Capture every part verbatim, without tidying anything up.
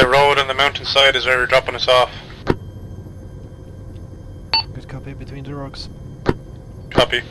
The road on the mountainside is where we're dropping us off. Good copy, between the rocks. Copy.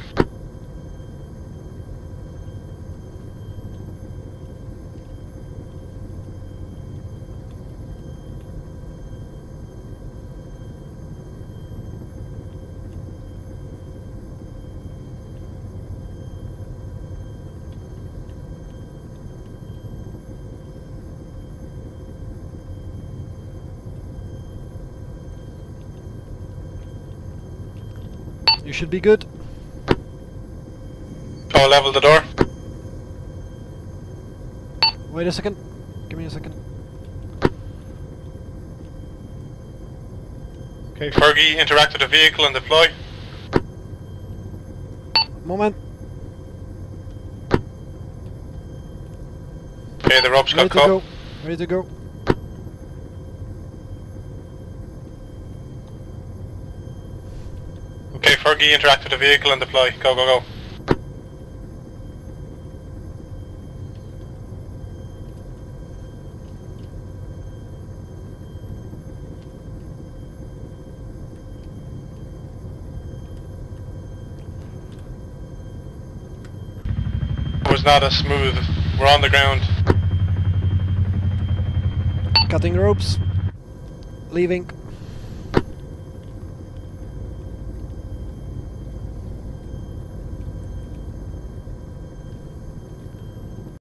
You should be good. Oh, level the door. Wait a second. Give me a second. Okay, Fergie, interact with the vehicle and deploy. Moment. Okay, the ropes Ready got to caught. go. Ready to go. Okay, Fergie, interact with the vehicle and deploy. Go, go, go. It was not as smooth. We're on the ground. Cutting ropes. Leaving.